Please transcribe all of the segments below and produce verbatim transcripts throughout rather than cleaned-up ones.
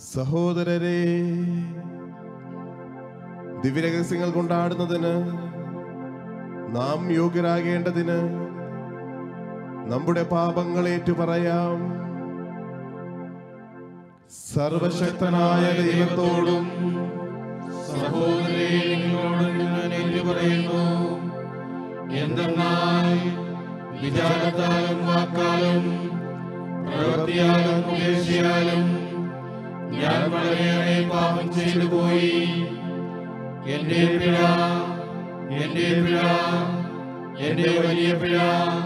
സഹോദരരെ, ദിവ്യരഹസ്യങ്ങൾ കൊണ്ടാടുന്നതിന് നാം യോഗ്യരാകേണ്ടതിന് നമ്മുടെ പാപങ്ങൾ ഏറ്റുപറയാം. സർവശക്തനായ ദൈവത്തോടും സഹോദരരെ, നിങ്ങളോടും ഞാൻ ഏറ്റുപറയുന്നു. എന്തെന്നാൽ വിചാരത്താലും വാക്കാലും പ്രവൃത്തിയാലും ഉപേക്ഷയാലും ഞാൻ വളരെയേറെ പാപം ചെയ്തു പോയി. എന്റെ പിഴ, എന്റെ പിഴ, എന്റെ വലിയ പിഴ.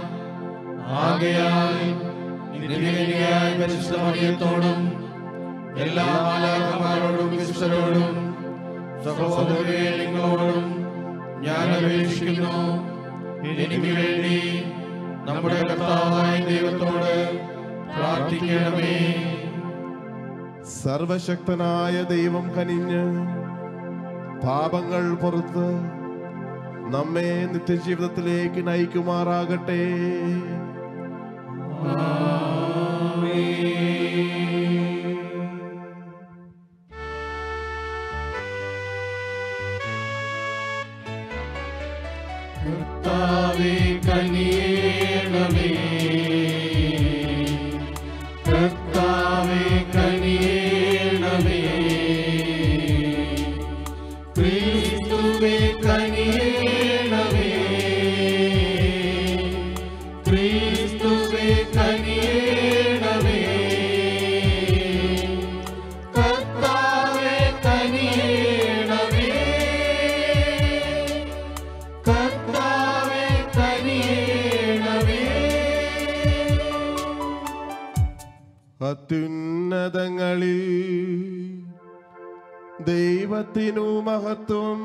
ആകയാൽ നിത്യകന്യകയായ പരിശുദ്ധ മറിയത്തോടും എല്ലാ മാലാഖമാരോടും വിശുദ്ധരോടും സഹോദരരെ, നിങ്ങളോടും ഞാൻ അപേക്ഷിക്കുന്നു, എനിക്ക് വേണ്ടി നമ്മുടെ കർത്താവായ ദൈവത്തോട് പ്രാർത്ഥിക്കണമേ. സർവശക്തനായ ദൈവം കനിഞ്ഞ് പാപങ്ങൾ പുറത്ത് നമ്മെ നിത്യജീവിതത്തിലേക്ക് നയിക്കുമാറാകട്ടെ. കർത്താവേ, കനിയേണമേ. കർത്താവേ, കനിയേണമേ. ക്രിസ്തുവേ, കനിയേണമേ. ക്രിസ്തുവേ, കനിയേണമേ. കർത്താവേ, കനിയേണമേ. കർത്താവേ, കനിയേണമേ. അത്യുന്നതങ്ങളിൽ ദൈവത്തിനു മഹത്വം.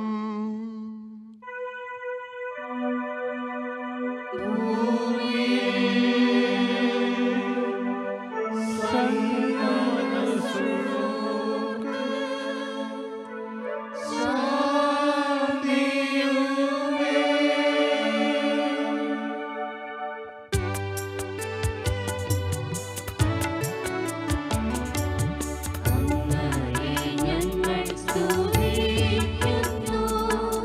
ഞങ്ങൾ സ്തുതിക്കുന്നു.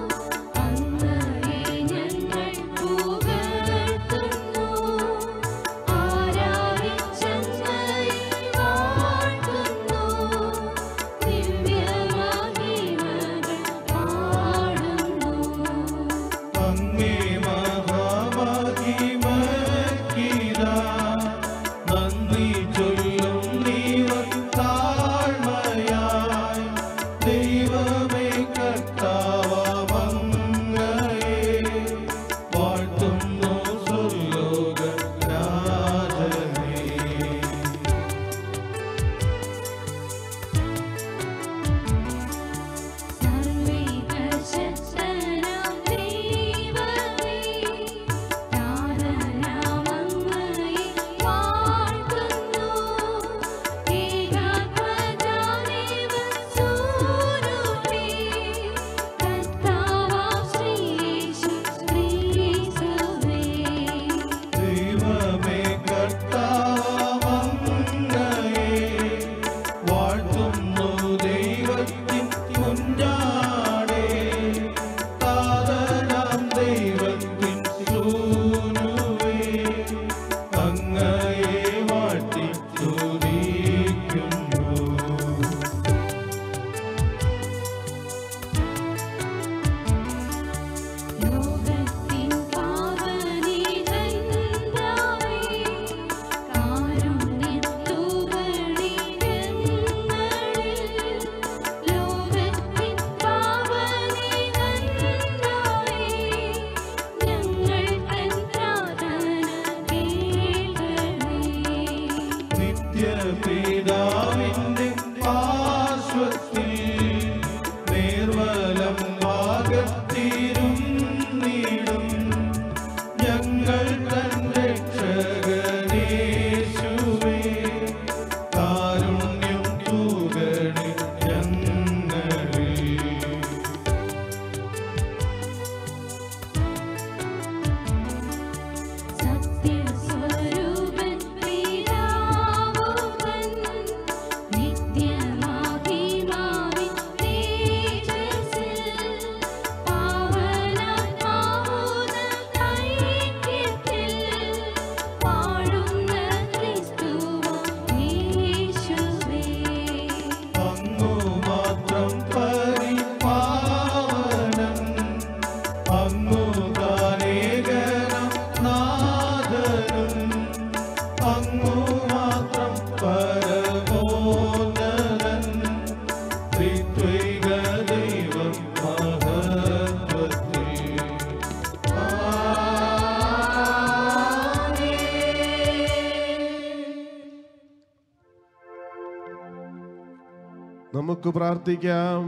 നമുക്ക് പ്രാർത്ഥിക്കാം.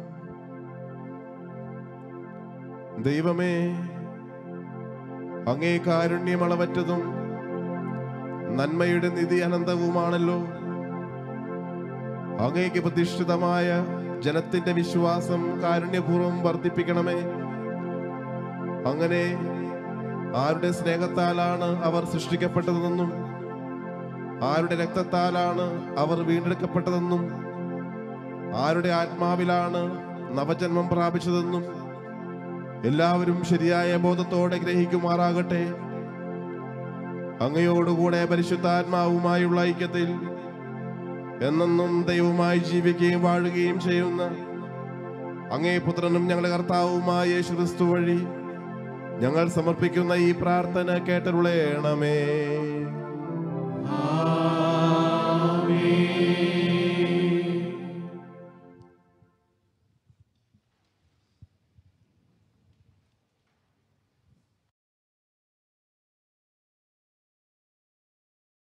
ദൈവമേ, അങ്ങേ കാരുണ്യം അളവറ്റതും നന്മയുടെ നിധി അനന്തവുമാണല്ലോ. അങ്ങേക്ക് പ്രതിഷ്ഠിതമായ ജനത്തിന്റെ വിശ്വാസം കാരുണ്യപൂർവ്വം വർദ്ധിപ്പിക്കണമേ. അങ്ങനെ ആരുടെ സ്നേഹത്താലാണ് അവർ സൃഷ്ടിക്കപ്പെട്ടതെന്നും ആരുടെ രക്തത്താലാണ് അവർ വീണ്ടെടുക്കപ്പെട്ടതെന്നും ആരുടെ ആത്മാവിലാണ് നവജന്മം പ്രാപിച്ചതെന്നും എല്ലാവരും ശരിയായ ബോധത്തോടെ ഗ്രഹിക്കുമാറാകട്ടെ. അങ്ങയോടുകൂടെ പരിശുദ്ധാത്മാവുമായുള്ള ഐക്യത്തിൽ എന്നെന്നും ദൈവവുമായി ജീവിക്കുകയും വാഴുകയും ചെയ്യുന്ന അങ്ങേ പുത്രനും ഞങ്ങളുടെ കർത്താവുമായ യേശു ക്രിസ്തു വഴി ഞങ്ങൾ സമർപ്പിക്കുന്ന ഈ പ്രാർത്ഥന കേട്ടരുളേണമേ.